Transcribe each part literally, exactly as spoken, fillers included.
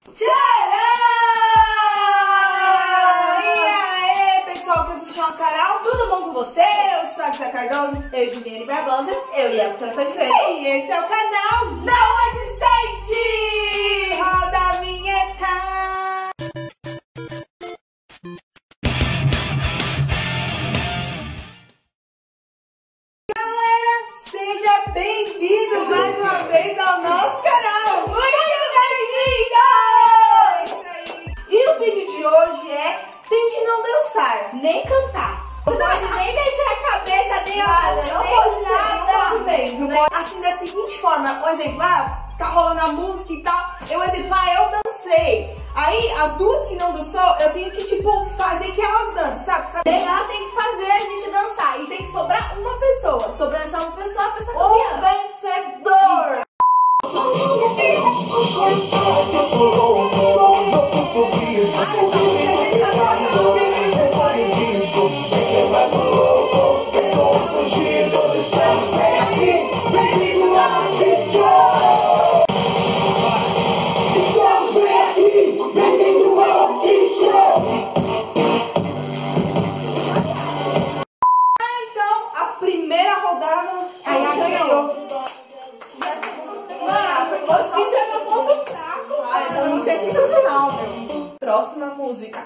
Tcharam! E aí, pessoal que assistiu nosso canal, tudo bom com você? Eu sou a Tia Cardoso, eu, Juliane Barbosa, eu e a Tancredo. E esse é o canal Não Existente! Roda a vinheta! Galera, seja bem-vindo mais uma vez ao nosso canal! Muito bem-vindo! É isso aí! E o vídeo de hoje é tente não dançar, nem cantar. Não pode nem mexer a cabeça nem nada, não pode nada. Não pode mesmo. Não pode. Assim, da seguinte forma, um exemplo, ah, tá rolando a música e tal. Eu, exemplo, ah, eu dancei. Aí, as duas que não dançou, eu tenho que, tipo, fazer que elas dancem, sabe? Ela tem que fazer a gente dançar. E tem que sobrar uma pessoa. Sobrando só uma pessoa, a pessoa O campeã. vencedor! Próxima música.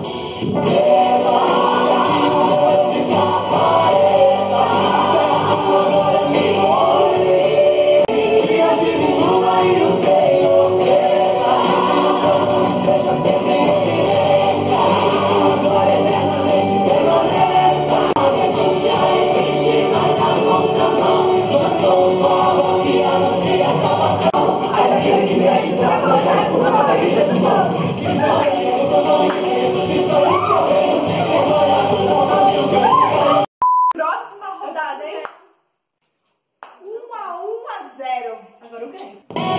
Próxima rodada, hein? um a um a zero. Agora o quê?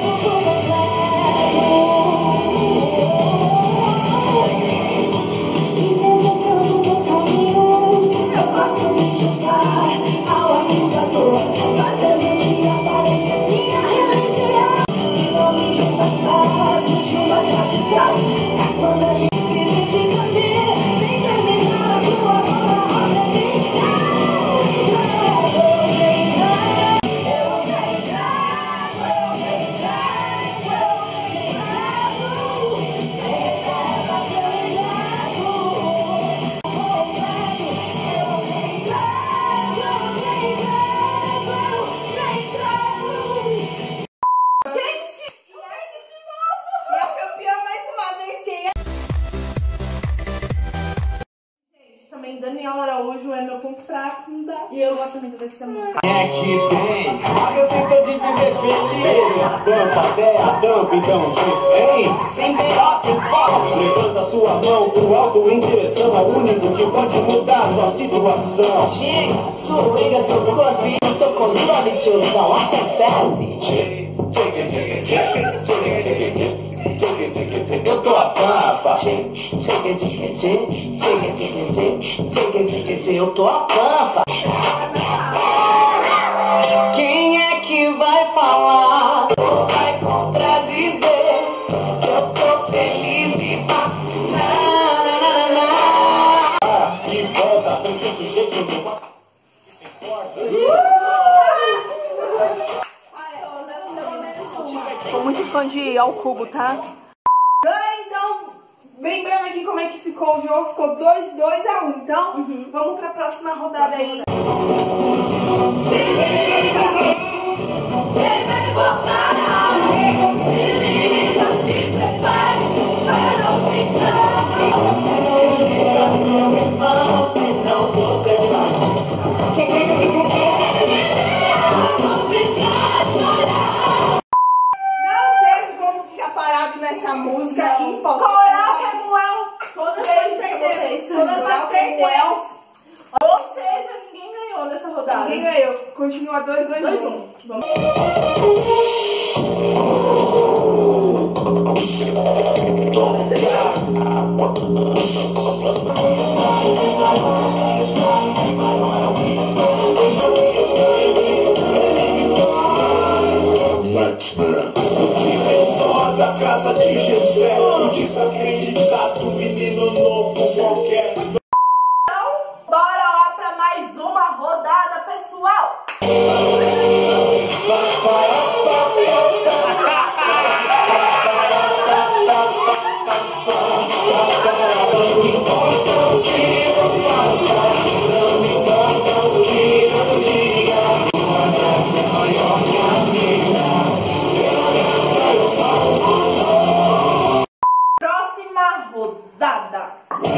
Eu posso me juntar ao acusador, fazendo de aparência minha religião. Em nome de um passado, de uma tradição, é quando a gente fica ver, vem terminar a tua obra, obra Daniel Araújo é meu ponto fraco, não dá. E eu gosto muito dessa música. É que tem a receita de viver feliz. Tampa, terra, tampa, então diz vem. Sem B.O., sem foco. Levanta sua mão pro alto em direção ao único que pode mudar sua situação. Gente, sua ligação do corpo e eu sou controle, tiozão. Acontece. Eu tô a tampa. Eu tô a tampa. Quem é que vai falar? Ou vai contradizer que eu sou feliz e pá. E volta, tanto sujeito que não Sou muito fã de Ao Cubo, tá? Galera, então, lembrando aqui como é que ficou o jogo, ficou dois, dois a um. Então, uhum. Vamos pra próxima rodada aí. Se liga! Quem vai voltar? Se liga, se prepare para não ficar. se liga, meu irmão, senão você vai. Nessa música imposta. Coral Samuel. Todas as vocês. Todas as perderam. Ou seja, ninguém ganhou nessa rodada. Ninguém ganhou. Continua dois, dois, dois, um. Vamos. X-Men. O que vem só da casa de Gessé. dada.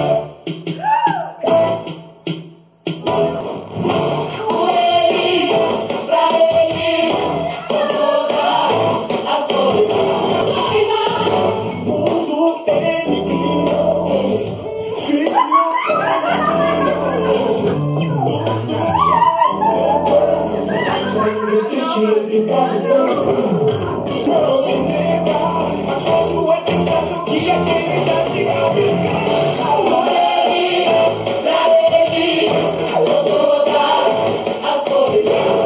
Não se entrega, mas posso é tentando que já tem idade de cabeça. Pra ele, pra ele, sou todas as cores.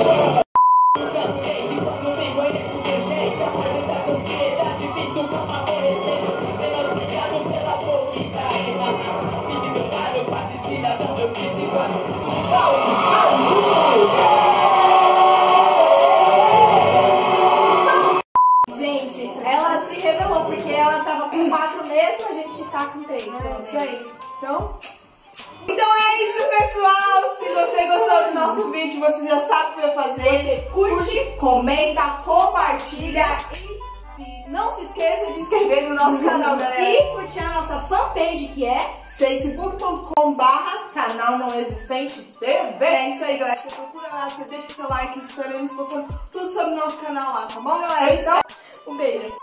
Quando vem conheço minha gente, apresenta a sociedade, visto como aborrecente, menosprezado pela probidade. Fiz de verdade, eu quase cidadão, eu quis quase. Gente, ela se revelou porque ela tava com quatro meses, a gente tá com três. É isso aí. Então, então é isso, pessoal. Se você gostou do nosso vídeo, você já sabe o que vai fazer. Curte, comenta, compartilha e se, não se esqueça de se inscrever no nosso canal, galera. E curtir a nossa fanpage, que é facebook ponto com barra Canal Não Existente T V. É isso aí, galera. Você procura lá, você deixa o seu like, escolhemos postando tudo sobre o nosso canal lá, tá bom, galera? Então, um beijo.